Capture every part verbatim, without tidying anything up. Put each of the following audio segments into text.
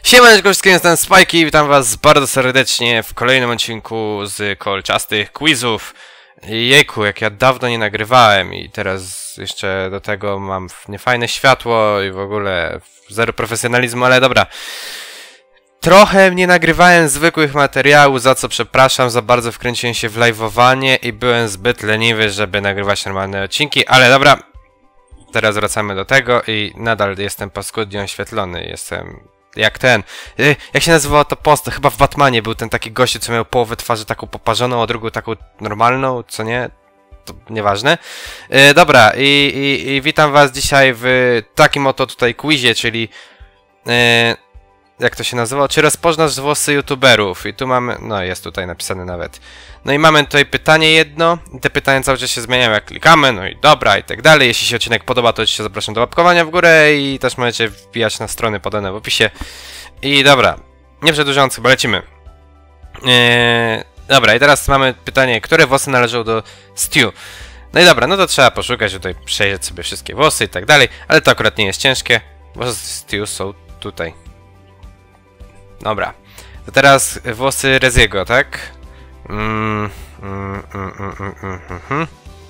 Siemaneczko wszystkim, jestem Spajki i witam was bardzo serdecznie w kolejnym odcinku z kolczastych quizów. Jejku, jak ja dawno nie nagrywałem i teraz jeszcze do tego mam niefajne światło i w ogóle zero profesjonalizmu, ale dobra. Trochę nie nagrywałem zwykłych materiałów, za co przepraszam, za bardzo wkręciłem się w live'owanie i byłem zbyt leniwy, żeby nagrywać normalne odcinki, ale dobra. Teraz wracamy do tego i nadal jestem paskudnie oświetlony, jestem... Jak ten, jak się nazywało to post? Chyba w Batmanie był ten taki gościu, co miał połowę twarzy taką poparzoną, a drugą taką normalną, co nie? To nieważne. Yy, dobra, i, i, i witam was dzisiaj w takim oto tutaj quizie, czyli... Yy, jak to się nazywa? Czy rozpoznasz włosy youtuberów? I tu mamy... No, jest tutaj napisane nawet. No i mamy tutaj pytanie jedno. I te pytania cały czas się zmieniają, jak klikamy. No i dobra, i tak dalej. Jeśli się odcinek podoba, to oczywiście zapraszam do łapkowania w górę. I też możecie wbijać na strony podane w opisie. I dobra. Nie przedłużając, chyba lecimy. Eee, dobra, i teraz mamy pytanie, które włosy należą do Stu? No i dobra, no to trzeba poszukać, tutaj przejrzeć sobie wszystkie włosy i tak dalej. Ale to akurat nie jest ciężkie. Włosy Stu są tutaj. Dobra, to teraz włosy Reziego, tak? Mm, mm, mm, mm, mm, mm, mm.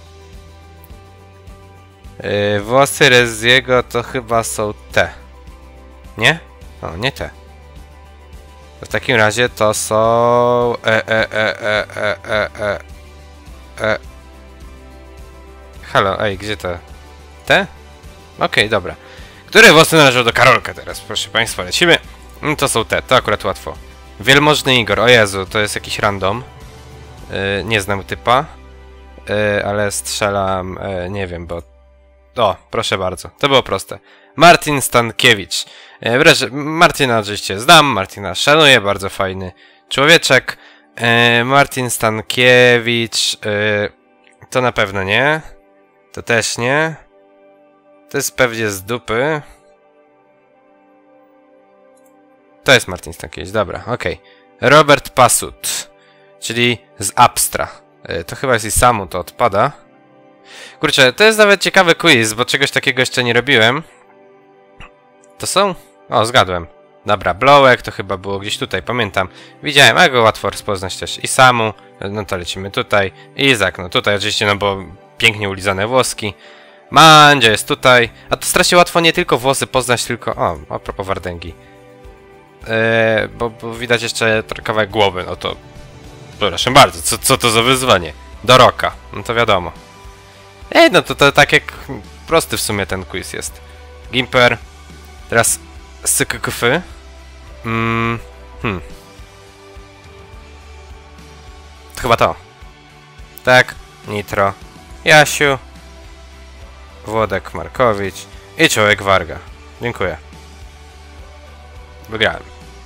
Yy, włosy Reziego to chyba są te. Nie? O, nie te. W takim razie to są... E, e, e, e, e, e, e, e. Halo, ej, gdzie te? Te? Okej, okay, dobra. Które włosy należą do Karolka teraz? Proszę państwa, lecimy. No to są te, to akurat łatwo. Wielmożny Igor, o Jezu, to jest jakiś random. Yy, nie znam typa. Yy, ale strzelam, yy, nie wiem, bo... O, proszę bardzo, to było proste. Martin Stankiewicz. Yy, wreszcie, Martina oczywiście znam, Martina szanuję, bardzo fajny człowieczek. Yy, Martin Stankiewicz... Yy, to na pewno nie. To też nie. To jest pewnie z dupy. To jest Martin Stankiewicz, dobra, okej. Okay. Robert Pasut, czyli z Abstra. Yy, to chyba jest i samu, to odpada. Kurczę, to jest nawet ciekawy quiz, bo czegoś takiego jeszcze nie robiłem. To są? O, zgadłem. Dobra, Blowek to chyba było gdzieś tutaj, pamiętam. Widziałem, a go łatwo rozpoznać też. I samu, no to lecimy tutaj. I Izak, no tutaj oczywiście, no bo pięknie ulizane włoski. Mandzio jest tutaj. A to strasznie łatwo nie tylko włosy poznać, tylko... O, a propos Wardęgi. Eee, bo, bo widać jeszcze kawałek głowy, no to... Proszę bardzo, co, co to za wyzwanie? Do Roka, no to wiadomo. Ej, no to, to tak jak... Prosty w sumie ten quiz jest. Gimper. Teraz... Sykykfy. Mm, hmm. To chyba to. Tak. Nitro. Jasiu. Włodek Markowicz. I Człowiek Warga. Dziękuję. Wygrałem.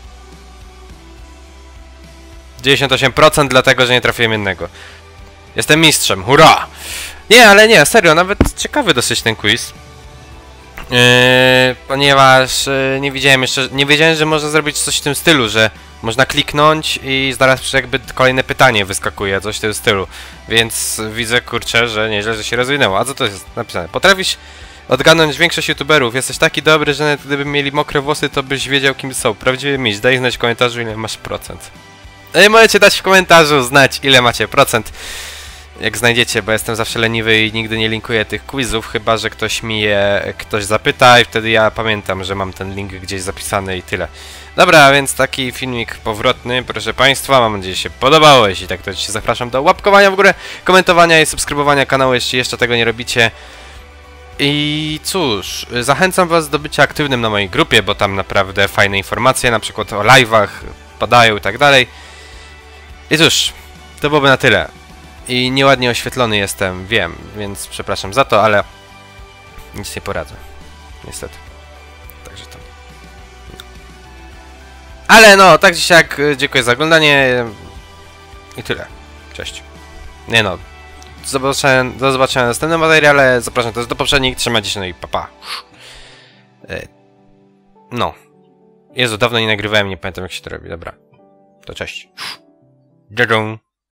dziewięćdziesiąt osiem procent dlatego, że nie trafiłem jednego. Jestem mistrzem, hurra! Nie, ale nie, serio, nawet ciekawy dosyć ten quiz. Yy, ponieważ yy, nie widziałem jeszcze, nie wiedziałem, że można zrobić coś w tym stylu, że można kliknąć i zaraz jakby kolejne pytanie wyskakuje, coś w tym stylu. Więc widzę, kurczę, że nieźle, że się rozwinęło. A co to jest napisane? Potrafisz odgadnąć większość youtuberów. Jesteś taki dobry, że nawet gdyby mieli mokre włosy, to byś wiedział, kim są. Prawdziwy mistrz. Daj znać w komentarzu, ile masz procent. No możecie dać w komentarzu znać, ile macie procent. Jak znajdziecie, bo jestem zawsze leniwy i nigdy nie linkuję tych quizów, chyba że ktoś mi je ktoś zapyta i wtedy ja pamiętam, że mam ten link gdzieś zapisany i tyle. Dobra, więc taki filmik powrotny, proszę państwa, mam nadzieję, że się podobało. Jeśli tak, to się zapraszam do łapkowania w górę, komentowania i subskrybowania kanału, jeśli jeszcze tego nie robicie. I cóż, zachęcam was do bycia aktywnym na mojej grupie, bo tam naprawdę fajne informacje, na przykład o live'ach padają i tak dalej. I cóż, to byłoby na tyle. I nieładnie oświetlony jestem, wiem, więc przepraszam za to, ale nic nie poradzę. Niestety. Także to... Ale no, tak dzisiaj jak dziękuję za oglądanie. I tyle. Cześć. Nie no. Do zobaczenia, do zobaczenia w następnym materiale. Zapraszam też do poprzednich. Trzymajcie się, no i papa. No. Jezu, dawno nie nagrywałem, nie pamiętam jak się to robi. Dobra. To cześć. Dzień.